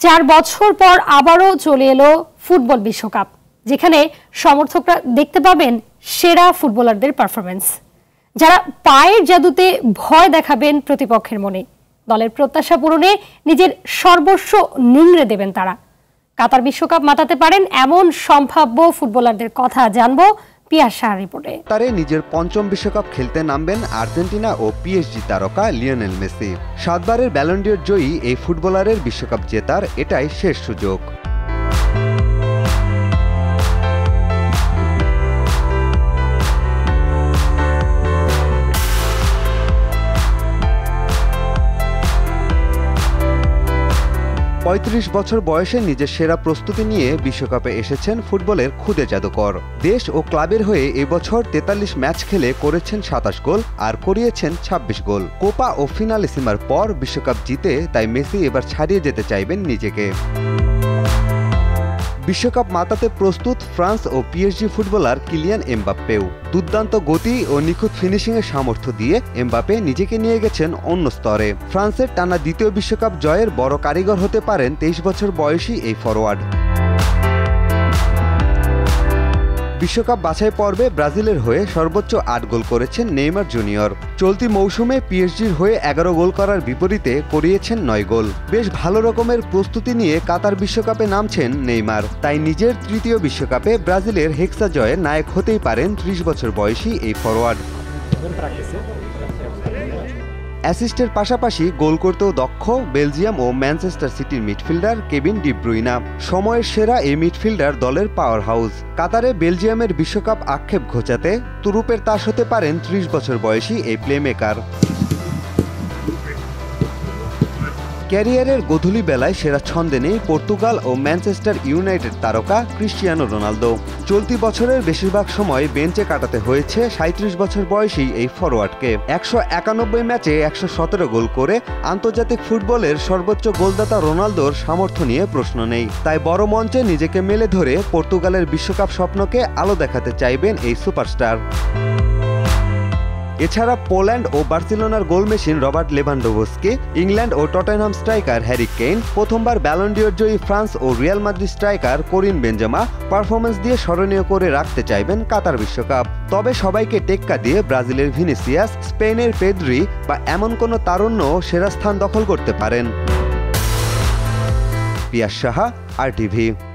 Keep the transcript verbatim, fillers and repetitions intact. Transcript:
চার বছর পর আবারও চলে এলো ফুটবল বিশ্বকাপ, যেখানে সমর্থকরা দেখতে পাবেন সেরা ফুটবলারদের পারফরমেন্স, যারা পায়ের জাদুতে ভয় দেখাবেন প্রতিপক্ষের মনে। দলের প্রত্যাশা পূরণে নিজের সর্বস্ব নিংড়ে দেবেন তারা। কাতার বিশ্বকাপ মাতাতে পারেন এমন সম্ভাব্য ফুটবলারদের কথা জানবো পিয়ার শাহর রিপোর্টে। তারে নিজের পঞ্চম বিশ্বকাপ খেলতে নামবেন আর্জেন্টিনা ও পিএসজি তারকা লিওনেল মেসি। সাতবারের ব্যালন ডি'র জয়ী এই ফুটবলারের বিশ্বকাপ জেতার এটাই শেষ সুযোগ। পঁয়ত্রিশ বছর বয়সে নিজের সেরা প্রস্তুতি নিয়ে বিশ্বকাপে এসেছেন ফুটবলের খুদে জাদুকর। দেশ ও ক্লাবের হয়ে এবছর তেতাল্লিশ ম্যাচ খেলে করেছেন সাতাশ গোল আর করিয়েছেন ছাব্বিশ গোল। কোপা ও ফিনালিসিমার পর বিশ্বকাপ জিতে তাই মেসি এবার ছাড়িয়ে যেতে চাইবেন নিজেকে। বিশ্বকাপ মাতাতে প্রস্তুত ফ্রান্স ও পিএসজি ফুটবলার কিলিয়ান এমবাপ্পেও। দুর্দান্ত গতি ও নিখুঁত ফিনিশিংয়ের সামর্থ্য দিয়ে এমবাপ্পে নিজেকে নিয়ে গেছেন অন্য স্তরে। ফ্রান্সের টানা দ্বিতীয় বিশ্বকাপ জয়ের বড় কারিগর হতে পারেন তেইশ বছর বয়সী এই ফরোয়ার্ড। বিশ্বকাপ বাছাই পর্বে ব্রাজিলের হয়ে সর্বোচ্চ আট গোল করেছেন নেইমার জুনিয়র। চলতি মৌসুমে পিএসজির হয়ে এগারো গোল করার বিপরীতে করিয়েছেন নয় গোল। বেশ ভালো রকমের প্রস্তুতি নিয়ে কাতার বিশ্বকাপে নামছেন নেইমার। তাই নিজের তৃতীয় বিশ্বকাপে ব্রাজিলের হেক্সা জয়ে নায়ক হতেই পারেন ত্রিশ বছর বয়সী এই ফরোয়ার্ড। অ্যাসিস্টের পাশাপাশি গোল করতেও দক্ষ বেলজিয়াম ও ম্যানচেস্টার সিটির মিডফিল্ডার কেভিন ডি ব্রুইনা। সময়ের সেরা এই মিডফিল্ডার দলের পাওয়ার হাউস। কাতারে বেলজিয়ামের বিশ্বকাপ আক্ষেপ ঘোচাতে তুরুপের তাস হতে পারেন ত্রিশ বছর বয়সী এই প্লেমেকার। ক্যারিয়ারের গোধূলি বেলায় সেরা ছন্দে নেই পর্তুগাল ও ম্যানচেস্টার ইউনাইটেড তারকা ক্রিস্টিয়ানো রোনালদো। চলতি বছরের বেশিরভাগ সময় বেঞ্চে কাটাতে হয়েছে সাঁত্রিশ বছর বয়সী এই ফরোয়ার্ডকে। একশো একানব্বই ম্যাচে একশো সতেরো গোল করে আন্তর্জাতিক ফুটবলের সর্বোচ্চ গোলদাতা রোনালদোর সামর্থ্য নিয়ে প্রশ্ন নেই। তাই বড় মঞ্চে নিজেকে মেলে ধরে পর্তুগালের বিশ্বকাপ স্বপ্নকে আলো দেখাতে চাইবেন এই সুপারস্টার। এছাড়া পোল্যান্ড ও বার্সেলোনার goal machine Robert Lewandowski, England ও টটেনহাম স্ট্রাইকার হ্যারি কেইন, প্রথমবার ব্যালন ডি'র জয়ী ফ্রান্স ও Real Madrid striker Karim Benzema performance দিয়ে স্মরণীয় করে রাখতে চাইবেন কাতার বিশ্বকাপ। তবে সবাইকে টেক্কা দিয়ে ব্রাজিলের ভিনিসিয়াস, স্পেনের পেদ্রি বা এমন কোনো তারুণ্য সেরা স্থান দখল করতে পারেন। পিয়ার শাহ, আরটিভি।